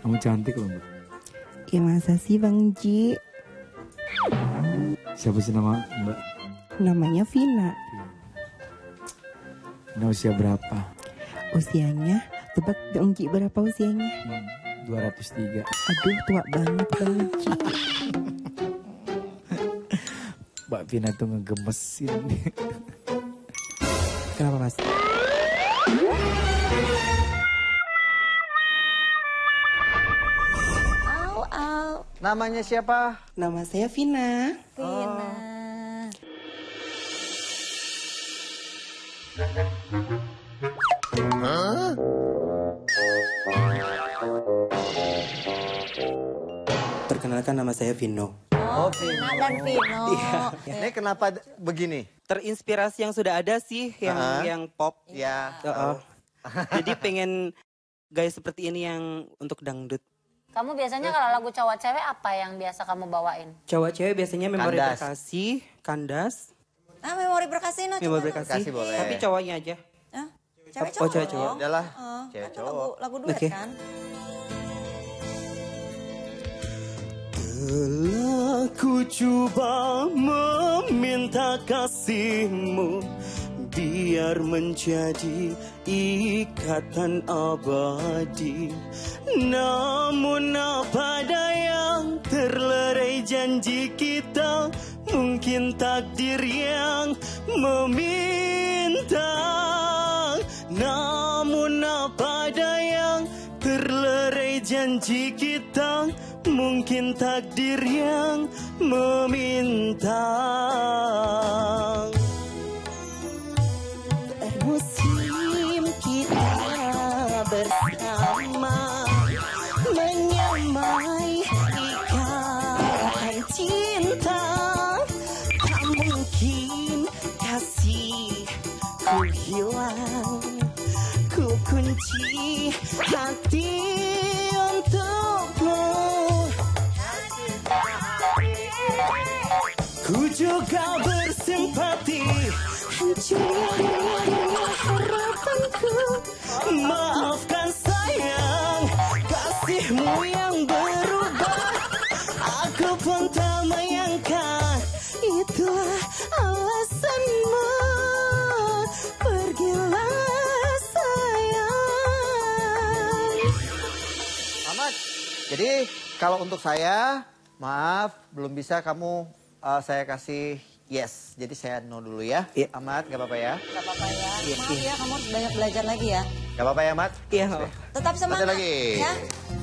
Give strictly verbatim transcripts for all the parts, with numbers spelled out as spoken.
Kamu cantik loh Mbak. Ya masa sih Bang Ji? Siapa sih nama Mbak? Namanya Vina. Vina usia berapa? Usianya, tebak Bang Ji berapa usianya? Hmm, dua ratus tiga. Aduh tua banget Bang Ji. Mbak Vina tuh ngegemesin. Kenapa Mas? Au, au. Namanya siapa? Nama saya Vina. Vina. Hah? Perkenalkan nama saya Vino. Oh, Vina dan Vino. Iya. Ini kenapa d- begini? Terinspirasi yang sudah ada sih, yang Uh-huh. yang pop. Ya. Uh-uh. Jadi pengen gaya seperti ini yang untuk dangdut. Kamu biasanya kalau lagu cowok cewek apa yang biasa kamu bawain? Cowok cewek biasanya memori Kandas. berkasih, kandas, Ah, memori berkasih no, memori coba berkasih. Berkasih boleh. Tapi cowoknya aja. Hah? Cewek Oh, cowok. cewek cowok. dong. Udahlah, Oh, cewek kan cowok. Lagu, lagu duet Oke. kan? Telah ku coba meminta kasihmu, biar menjadi ikatan abadi. Namun apa daya, terlerai janji kita, mungkin takdir yang meminta. Namun apa daya, terlerai janji kita, mungkin takdir yang meminta. Musim kita bersama, menyamai ikatan cinta. Tak mungkin kasihku hilang, ku kunci hati untukmu. Ku juga bersimpati, hancurnya harapanku. Maafkan sayang, kasihmu yang berubah. Aku pun tak menyangka itulah alasanmu. Pergilah sayang. Ahmad, jadi kalau untuk saya, maaf belum bisa kamu uh, saya kasih yes. Jadi saya no dulu ya. Iya. Ahmad, gak apa-apa ya? Gak apa-apa ya. Iya, Maaf iya. ya, kamu harus banyak belajar lagi ya. Gak apa-apa ya, Ahmad? Iya. Tetap semangat. Satu lagi. Ya.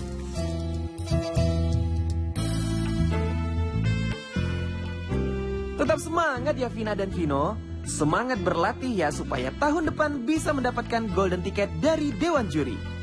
Tetap semangat ya Vina dan Vino. Semangat berlatih ya supaya tahun depan bisa mendapatkan golden ticket dari Dewan Juri.